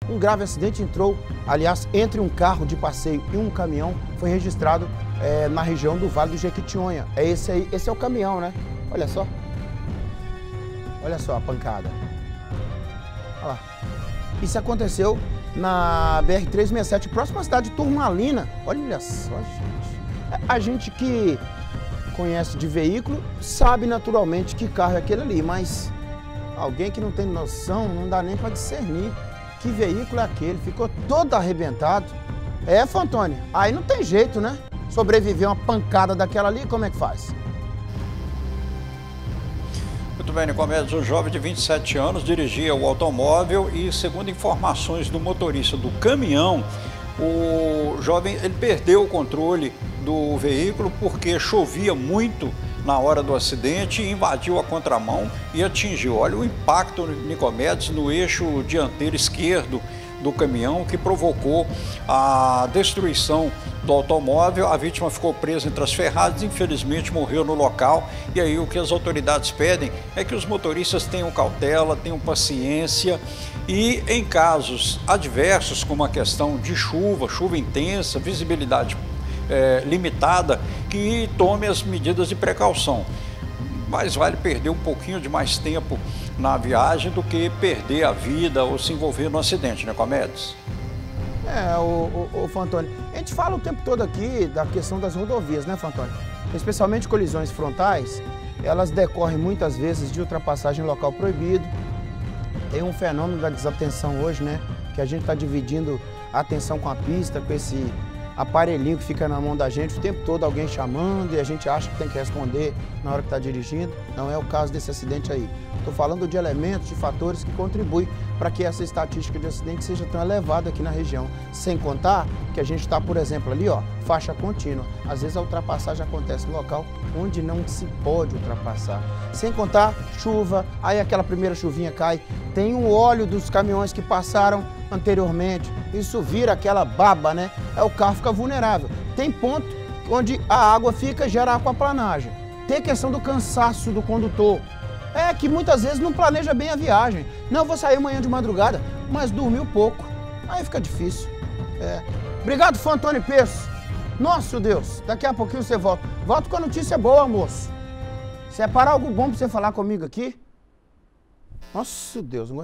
Um grave acidente entrou, aliás, entre um carro de passeio e um caminhão, foi registrado na região do Vale do Jequitinhonha. É esse aí, esse é o caminhão, né? Olha só. Olha só a pancada. Olha lá. Isso aconteceu na BR-367, próxima à cidade de Turmalina. Olha só, gente. A gente que conhece de veículo sabe naturalmente que carro é aquele ali, mas alguém que não tem noção não dá nem para discernir que veículo é aquele. Ficou todo arrebentado. É, Fantoni, aí não tem jeito, né? Sobreviver uma pancada daquela ali, como é que faz? Muito bem, Nicomedes, um jovem de 27 anos dirigia o automóvel e, segundo informações do motorista do caminhão, o jovem ele perdeu o controle do veículo porque chovia muito na hora do acidente e invadiu a contramão e atingiu. Olha o impacto, Nicomedes, no eixo dianteiro esquerdo do caminhão, que provocou a destruição do automóvel. A vítima ficou presa entre as ferragens, infelizmente morreu no local. E aí o que as autoridades pedem é que os motoristas tenham cautela, tenham paciência e em casos adversos, como a questão de chuva intensa, visibilidade limitada, que tome as medidas de precaução. Mas vale perder um pouquinho de mais tempo na viagem do que perder a vida ou se envolver no acidente, né, Nicomedes? O Fantoni, a gente fala o tempo todo aqui da questão das rodovias, né, Fantoni? Especialmente colisões frontais, elas decorrem muitas vezes de ultrapassagem em local proibido. Tem um fenômeno da desatenção hoje, né, que a gente está dividindo a atenção com a pista, com esse aparelhinho que fica na mão da gente o tempo todo, alguém chamando e a gente acha que tem que responder na hora que está dirigindo. Não é o caso desse acidente aí. Estou falando de elementos, de fatores que contribuem para que essa estatística de acidente seja tão elevada aqui na região. Sem contar que a gente está, por exemplo, ali, ó, faixa contínua. Às vezes a ultrapassagem acontece no local onde não se pode ultrapassar. Sem contar chuva, aí aquela primeira chuvinha cai, tem o óleo dos caminhões que passaram anteriormente, isso vira aquela baba, né? Aí o carro fica vulnerável. Tem ponto onde a água fica e gera aquaplanagem. Tem a questão do cansaço do condutor. É que muitas vezes não planeja bem a viagem. Não, eu vou sair amanhã de madrugada, mas dormiu pouco. Aí fica difícil. Obrigado, Fantoni Peço. Nossa, Deus, daqui a pouquinho você volta. Volto com a notícia boa, moço. Separar algo bom pra você falar comigo aqui? Nossa, Deus.